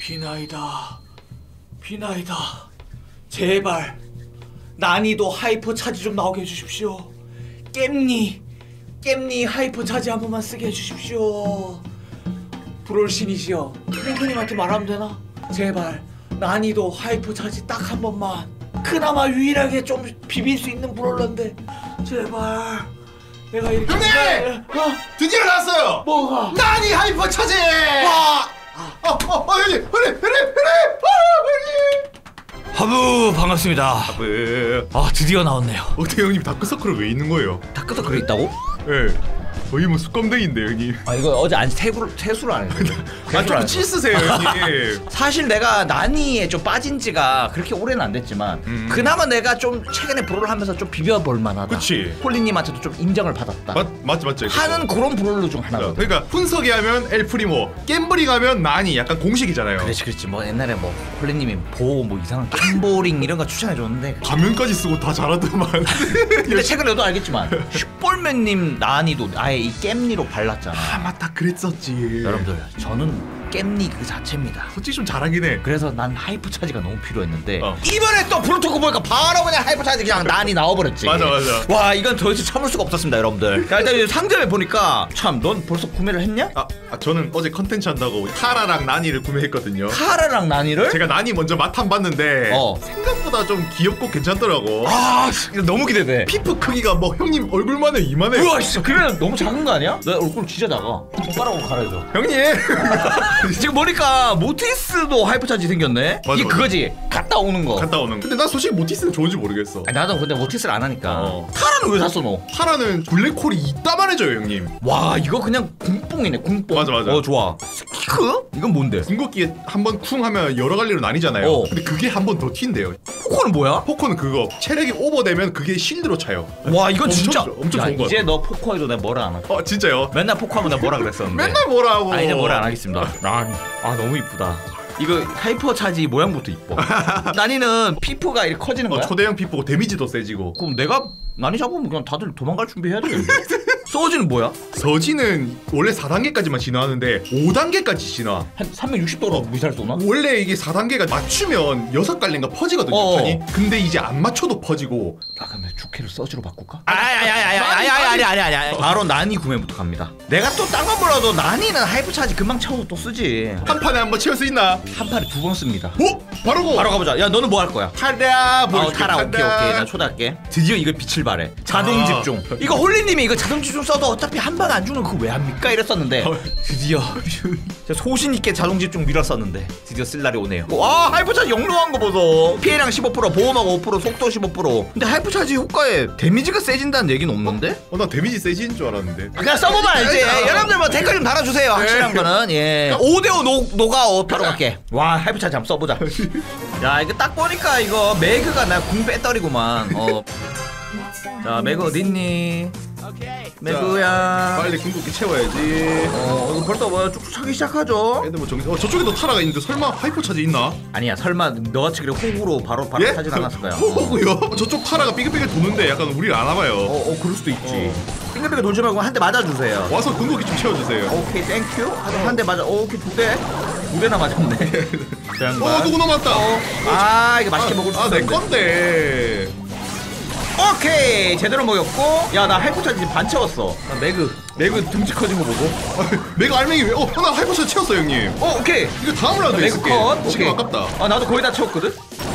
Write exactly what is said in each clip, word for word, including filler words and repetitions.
비나이다 비나이다 제발 난이도 하이퍼 차지 좀 나오게 해주십시오. 깹니 깹니 하이퍼 차지 한 번만 쓰게 해주십시오. 브롤신이시여 랭크님한테 말하면 되나? 제발 난이도 하이퍼 차지 딱 한 번만. 그나마 유일하게 좀 비빌 수 있는 브롤러인데 제발. 내가 이렇게 형님! 어? 드디어 나왔어요! 뭐가? 난이 하이퍼 차지! 와! 어, 어, 어, 형님! 형님! 형님! 형님! 어, 형님! 하부 반갑습니다. 하부. 아 드디어 나왔네요. 어떻게 형님 다크서클은 왜 있는 거예요? 다크서클이 있다고? 예. 네. 거의 뭐 숯검댕인데 형님. 아 이거 어제 안 세수를 세수를 안 했어. 아 좀 찌쓰세요 형님. 사실 내가 나니에 좀 빠진 지가 그렇게 오래는 안 됐지만 음. 그나마 내가 좀 최근에 브롤을 하면서 좀 비벼볼 만하다. 그치. 홀리님한테도 좀 인정을 받았다. 맞 맞지 맞지. 하는 그런 브롤로 중 하나거든. 그러니까 훈석이 하면 엘프리모, 갬블링 하면 나니 약간 공식이잖아요. 그렇지 그렇지. 뭐 옛날에 뭐 홀리님이 보 뭐 이상한 갬블링 이런 거 추천해 줬는데 가면까지 쓰고 다 잘하더만. 근데 최근에 너도 알겠지만 슈퍼맨님 나니도 아예 이 깹니로 발랐잖아. 아 맞다 그랬었지. 여러분들 저는 깹니 그 자체입니다. 솔직히 좀 잘하긴 해. 그래서 난 하이퍼 차지가 너무 필요했는데 어. 이번에 또 브루토크 보니까 바로 그냥 하이퍼 차지 그냥 난이 나와버렸지. 맞아 맞아. 와 이건 더 이상 참을 수가 없었습니다 여러분들. 자 일단 상점에 보니까 참 넌 벌써 구매를 했냐? 아, 아 저는 어제 컨텐츠 한다고 타라랑 나니를 구매했거든요. 타라랑 나니를? 제가 나니 먼저 맛 한 봤는데 어. 생각보다 좀 귀엽고 괜찮더라고. 아 너무 기대돼. 피부 크기가 뭐 형님 얼굴만 해 이만해. 우와 씨 그래 너무 작은 거 아니야? 내 얼굴 진짜 작아. 손가락으로 가려줘. 형님. 지금 보니까 모티스도 하이퍼 차지 생겼네. 맞아, 이게 맞아. 그거지. 갔다 오는 거. 갔다 오는 거. 근데 난 솔직히 모티스는 좋은지 모르겠어. 아니, 나도 근데 모티스를 안 하니까. 어. 타라는 왜 샀어 너? 타라는 블랙홀이 이따만해져요 형님. 와 이거 그냥 궁뽕이네 궁뽕. 맞아, 맞아. 어 좋아. 스키크? 이건 뭔데? 궁극기에 한 번 쿵 하면 여러 갈래로 나뉘잖아요. 어. 근데 그게 한 번 더 튄대요. 포코는 뭐야? 포코는 그거 체력이 오버되면 그게 실드로 차요. 와 이건 엄청 진짜 좋- 엄청 야, 좋은 거 이제 같아. 너 포코해도 내가 뭐라 안 할. 어 진짜요? 맨날 포코하면 내가 뭐라 그랬었는데. 맨날 뭐라고. 아 이제 뭐라 안 하겠습니다. 난, 아 너무 이쁘다. 이거 하이퍼 차지 모양부터 이뻐. 난이는 피부가 이렇게 커지는 거야? 어, 초대형 피부고 데미지도 세지고. 그럼 내가 난이 잡으면 그냥 다들 도망갈 준비해야 되겠네. 소지는 뭐야? 서지는 원래 사 단계까지만 진화하는데 오 단계까지 진화. 한 삼백육십 도로 무시할 쏘나? 원래 이게 사 단계가 맞추면 여섯 갈래인가 퍼지거든요. 어어. 판이. 근데 이제 안 맞춰도 퍼지고. 아 그럼 주캐를 서지로 바꿀까? 아니 아니 아니 아니 아니 아니 아니 아니 바로 난이 구매부터 갑니다. 내가 또 딴 건 몰라도 난이는 하이퍼 차지 금방 채워서 또 쓰지. 한 판에 한번 채울 수 있나? 한 판에 두 번 씁니다. 오! 바로고! 바로 가보자. 야 너는 뭐 할 거야? 타라! 어, 보여줄게. 타라 오케이 오케이 나 초대할게. 드디어 이걸 빛을 발해. 자동 아. 집중. 이거 홀리님이 이거 자동 집중 써도 어차피 한 방 안 죽는 그거 왜 합니까? 이랬었는데 어. 드디어 제가 소신 있게 자동 집중 밀었었는데 드디어 쓸 날이 오네요. 와 하이퍼 차지 영롱한 거 보소. 피해량 십오 퍼센트 보호막 오 퍼센트 속도 십오 퍼센트. 근데 하이퍼 차지 효과에 데미지가 세진다는 얘기는 없는데? 어, 나 데미지 세지는 줄 알았는데. 그냥 써보면 알지. 아, 여러분들 뭐 댓글 좀 달아주세요. 확실한 네. 거는 예. 오 대 오 노가오 바로 갈게. 와 하이퍼 차지 한번 써보자. 야 이거 딱 보니까 이거 매그가 나 궁 빼떨이구만. 어. 자 매그 어딨니? 매그야. 빨리 궁극기 채워야지. 어 이거 벌써 뭐 쭉쭉 차기 시작하죠? 애들 뭐 정신. 어 저쪽에도 타라가 있는데 설마 하이퍼 차지 있나? 아니야 설마 너같이 그래 호구로 바로 바로 타진 않았을 거야. 호구요? 저쪽 타라가 삐글삐글 도는데 약간 우리를 안 와봐요. 어, 어 그럴 수도 있지. 빙글빙글 돌지 말고 한 대 맞아주세요. 와서 궁극기 좀 채워주세요. 오케이 땡큐. 한 대 맞아. 오케이 두 대. 두 대나 맞았네. 어 누구 남았다. 어. 아 이거 맛있게 먹을 수 있어. 아내 건데. 오케이 제대로 먹였고. 야 나 하이퍼 차지 반 채웠어. 나 매그 매그 등치 커진 거 보고. 내가 알맹이 왜? 어 나 하이퍼 차지 채웠어 형님. 어 오케이. 이거 다음 라운드 매그 있을게. 컷. 시간 오케이. 아깝다. 아 나도 거의 다 채웠거든.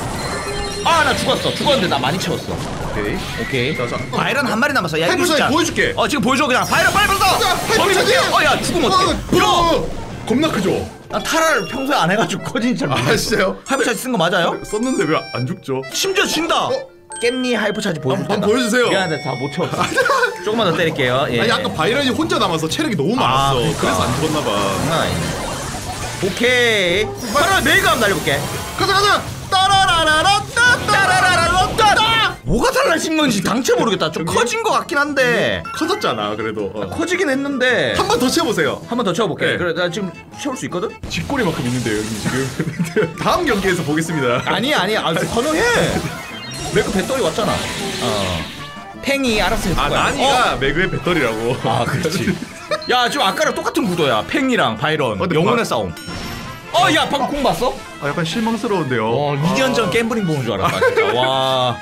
아 나 죽었어. 죽었는데 나 많이 채웠어. 오케이. 오케이. 자, 자. 바이런 한 마리 남았어. 야 이거 하이퍼 차지 진짜. 보여줄게. 어 지금 보여줘 그냥. 바이런 빨리 불러. 하이퍼 차지. 어야 죽으면 어떡해. 야. 어, 겁나 크죠? 나 타라를 평소에 안 해가지고 커진지 잘 모르겠어. 아 진짜요? 하이퍼 차지 쓴 거 맞아요? 썼는데 왜 안 죽죠? 심지어 진다. 어? 깻니 하이퍼 차지 보여줄 한번 텐다. 보여주세요. 미안한데 다 못 채웠어. 조금만 더 때릴게요. 예. 아니 아까 바이런이 혼자 남아서 체력이 너무 많았어. 그러니까. 그래서 안 죽었나봐. 장난 아니네. 오케이. 바로 메이그 한번 날려볼게. 가자 가자. 따라라라라 따라라라라 따. 뭐가 달라진 건지 당최 모르겠다. 좀 형님? 커진 것 같긴 한데. 커졌잖아 그래도. 어. 커지긴 했는데. 한 번 더 채워보세요. 한 번 더 채워볼게. 네. 그래 나 지금 채울 수 있거든? 쥐꼬리만큼 있는데요 여기 지금. 다음 경기에서 보겠습니다. 아니 아니 아 가능해. 매그 배터리 왔잖아. 어. 팽이 알아서 해줄 아 거야. 나니가 어? 매그의 배터리라고. 아 그렇지. 야 지금 아까랑 똑같은 구도야. 팽이랑 바이런 어, 근데 영혼의 바- 싸움. 어, 야, 방금 공 봤어? 아 약간 실망스러운데요. 어, 이 년 전 갬블링 보는 줄 알았다 진짜. 와.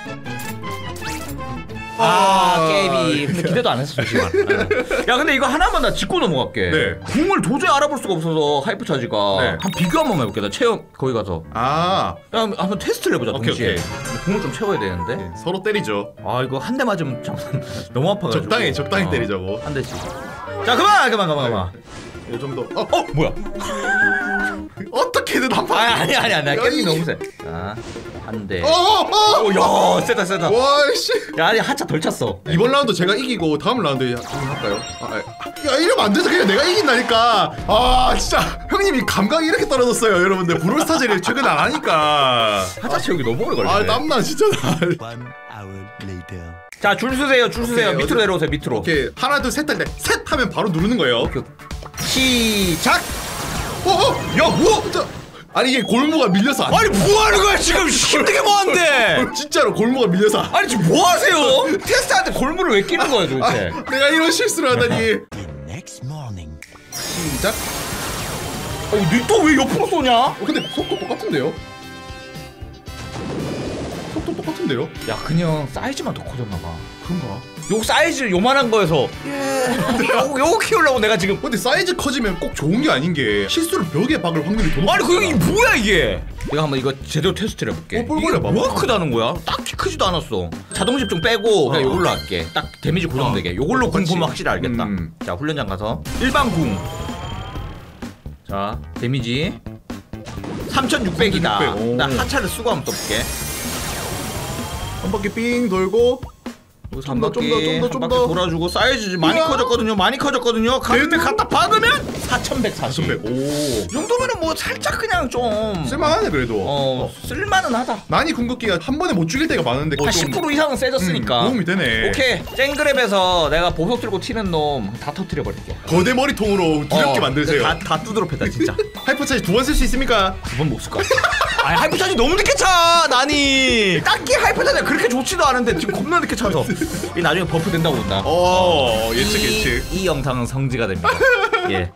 아, 깨비. 근데 기대도 안 했어, 솔직히. 야, 근데 이거 하나만 나 짚고 넘어갈게. 네. 궁을 도저히 알아볼 수가 없어서 하이프 차지가. 네. 한 비교 한번 해볼게. 나 체험 거기 가서. 아 야, 한번 테스트를 해보자. 오케이, 동시에. 오케이. 궁을 좀 채워야 되는데. 네, 서로 때리죠. 아, 이거 한 대 맞으면 참 너무 아파가지고. 적당히 적당히 어, 때리자고. 한 대씩. 자, 그만, 그만, 그만, 그만. 이 정도. 어, 어, 뭐야? 어떻게든 한 판. 아니, 아니, 아니, 아니. 야, 깻잎 이- 너무 세. 자, 한 대. 어, 어, 오, 야, 세다, 세다. 와씨. 야, 아니, 하차 덜 찼어. 이번 라운드 제가 이기고 다음 라운드에 한번 할까요? 아, 아, 야 이러면 안 되죠. 그냥 내가 이긴다니까. 아 진짜 형님이 감각이 이렇게 떨어졌어요, 여러분들. 브롤스타즈를 최근 안 하니까. 하차 채우기 너무 오래 걸리네. 아 땀나 진짜. One hour later. 자, 줄 서세요, 줄 서세요. 오케이, 밑으로 어디- 내려오세요, 밑으로. 오케이 하나 둘 셋 할 때 셋 하면 바로 누르는 거예요. 오케이. 시작! 어, 어, 야 뭐? 진짜. 아니 이게 골무가 밀려서 안. 아니, 뭐 하는 거야, 지금? 힘들게 뭐 한대? 진짜로 골무가 밀려서. 안- 아니, 지금 뭐 하세요? 테스트한테 골무를 왜 끼는 거야, 도대체? 아, 내가 이런 실수를 하다니. The next morning. 시작. 어, 니또왜 옆으로 쏘냐? 어, 근데 속도 똑같은데요? 속도 똑같은데요? 야, 그냥 사이즈만 더 커졌나 봐. 그런가? 요 사이즈를 요만한 거에서 요, 요거 키우려고 내가 지금. 근데 사이즈 커지면 꼭 좋은 게 아닌 게 실수로 벽에 박을 확률이 더 높아. 아니, 그게 뭐야, 이게? 내가 한번 이거 제대로 테스트를 해볼게. 어, 뭘 이게 해봐. 뭐가 크다는 거야? 딱히 크지도 않았어. 자동 집중 빼고 그냥 어. 요걸로 할게. 딱 데미지 고정되게. 요걸로 궁 똑같이. 보면 확실히 알겠다. 음. 자, 훈련장 가서 일반 궁. 자, 데미지 삼천육백이다. 삼천육백, 오. 나 하차를 쓰고 한번 써볼게. 한 바퀴 삥 돌고. 여기서 좀 더, 좀 더, 좀 더, 한 좀 바퀴 더. 돌아주고 사이즈 많이 우와. 커졌거든요. 많이 커졌거든요. 가운데 네. 갖다 박으면 사천백사십. 삼백. 오. 이 정도면은 뭐 살짝 그냥 좀 쓸만하네 그래도. 어, 쓸만은 하다. 난이 궁극기가 한 번에 못 죽일 때가 많은데. 한 좀, 십 퍼센트 이상은 세졌으니까. 음, 도움이 되네. 오케이, 쨍그랩에서 내가 보석 들고 튀는 놈 다 터뜨려 버릴게. 거대 머리통으로 두렵게 어, 만드세요. 다, 다 두드러 패다 진짜. 하이퍼 차지 두 번 쓸 수 있습니까? 두 번 못 쓸 것 같아. 아니, 하이퍼 차지 너무 늦게 차, 나니. 딱히 하이퍼 차지가 그렇게 좋지도 않은데 지금 겁나 늦게 차서. 이 나중에 버프 된다고 본다. 어 예측 예측. 이, 이 영상은 성지가 됩니다. 예.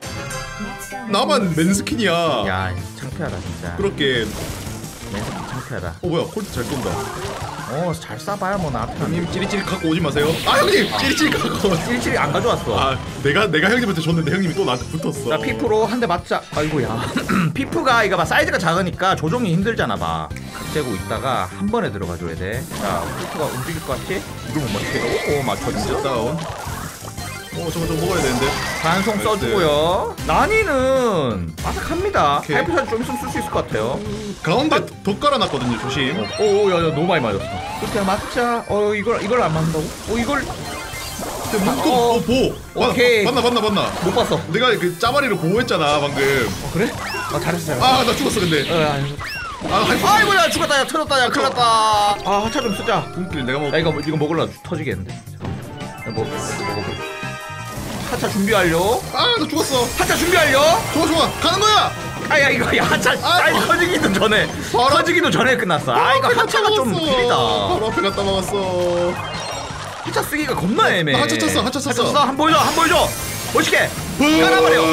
나만 맨스킨이야. 야, 창피하다 진짜. 그렇게. 맨스킨 창피하다. 어 뭐야 콜트 잘 쏜다. 어, 잘 쏴봐야 뭐 나. 형님 찌릿찌릿 갖고 오지 마세요. 아 형님 찌릿찌릿 갖고. 일찍 안 가져왔어. 아 내가 내가 형님한테 줬는데 형님이 또 나한테 붙었어. 자, 피프로 한 대 맞자. 아이고야. 피프가 이거 봐, 사이즈가 작으니까 조종이 힘들잖아 봐. 각재고 있다가 한 번에 들어가 줘야 돼. 자, 피프가 움직일 것 같지? 이걸 못 맞추게. 오, 맞췄어. 다운. 어 저거 저거 먹어야 되는데. 반송 나이스. 써주고요. 난이는 바삭합니다. 오케이. 하이프 샷 좀 있으면 쓸 수 있을 것 같아요. 가운데 더 깔아놨거든요 조심. 오, 야, 야, 너무 많이 맞았어. 그렇게 맞자. 어, 이걸 이걸 안 맞는다고? 어, 이걸 근데 문금 어, 어, 보. 오케이. 봤나 봤나 봤나. 못 봤어. 내가 그 짜마리를 보호했잖아 방금. 어, 그래? 아, 잘했어, 잘했어. 아 나 죽었어 근데. 어, 야, 아 하이퍼. 아이고, 야, 죽었다, 야, 터졌다, 야, 큰일 났다. 아, 하차 좀 쓰자. 분길 내가 먹. 야, 이거 이거 먹으려 터지겠는데. 야, 뭐 먹어볼. 하차 준비 완료. 아나 죽었어. 하차 준비 완료. 좋아 좋아 가는 거야. 아야, 이거 야, 하차. 아, 이거 터지기도 전에. 바로- 터지기도 전에 끝났어. 아, 이거 앞에 갔다 하차가 좀 막았어. 느리다. 바로 앞에 갔다 막았어. 하차 쓰기가 겁나 애매해. 하차 쳤어, 하차 쳤어. 한 보여줘, 한 보여줘. 멋있게 깔아버려.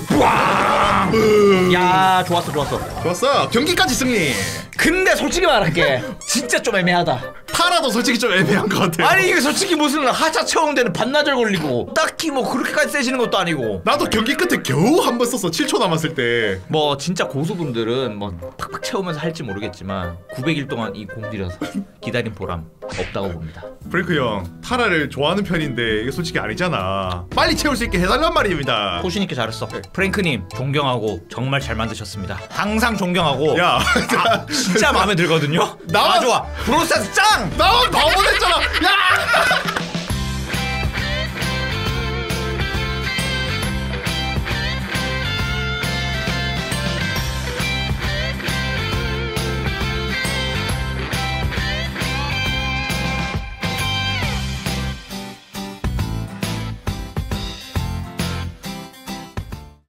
와. 야, 좋았어, 좋았어. 좋았어. 경기까지 승리. 근데 솔직히 말할게, 진짜 좀 애매하다. 타라도 솔직히 좀 애매한 것 같아. 아니, 이게 솔직히 무슨 하차 채우는 데는 반나절 걸리고 딱히 뭐 그렇게까지 세지는 것도 아니고. 나도 경기 끝에 겨우 한 번 썼어. 칠 초 남았을 때. 뭐 진짜 고수분들은 뭐 팍팍 채우면서 할지 모르겠지만 구백 일 동안 이 공 들여서 기다린 보람 없다고 봅니다. 프랭크 형, 타라를 좋아하는 편인데 이게 솔직히 아니잖아. 빨리 채울 수 있게 해달란 말입니다. 소신 있게 잘했어. 프랭크님 존경하고 정말 잘 만드셨습니다. 항상 존경하고. 야, 아, 진짜 마음에 들거든요. 나만- 아, 좋아. 브로스타스 짱. 나만 바보 됐잖아. 야!